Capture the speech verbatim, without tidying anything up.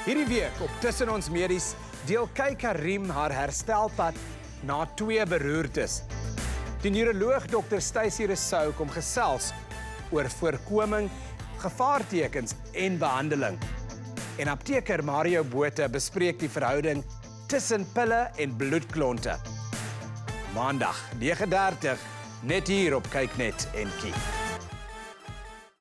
Hierdie week op Tussen Ons Medies deel Kay Karim haar herstelpad na twee beroertes. Die neuroloog dokter Stacey Rousseau kom gesels oor voorkoming, gevaartekens en behandeling. En apteker Mario Botha bespreek die verhouding tussen pille en bloedklonte. Maandag nege dertig net hier op Kyknet en Kie.